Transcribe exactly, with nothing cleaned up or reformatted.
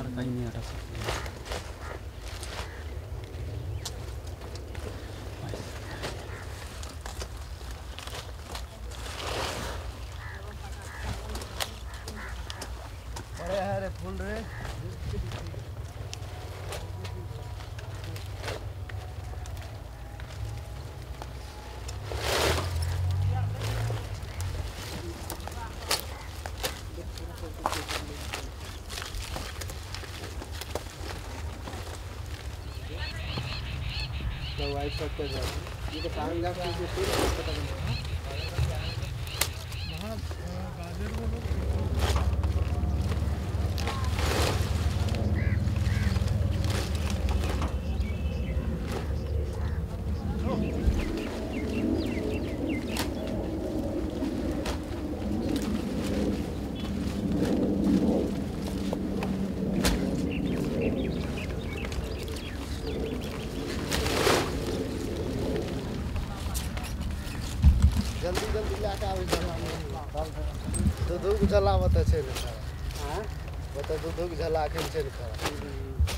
बाहर कहीं नहीं हटा सकते। अरे अरे फूल रे तो वाइट शॉट कर रहा है ये तो पानी का जो फूल पता नहीं वहां गाजर बोलो जल्दी जल्दी लाके आवे झला दूध झला बता छै ने हां बता दूध झला के छै ने खरा